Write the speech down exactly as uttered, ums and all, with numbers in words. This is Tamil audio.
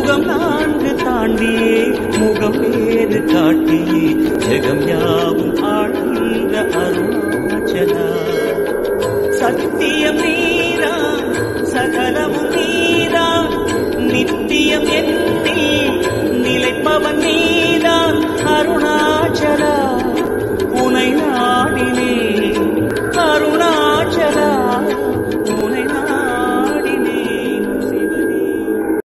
யுகம் நான்கு தாண்டியே முகம் வேறு காட்டியே ஜெகம் யாவும் ஆழ்ந்த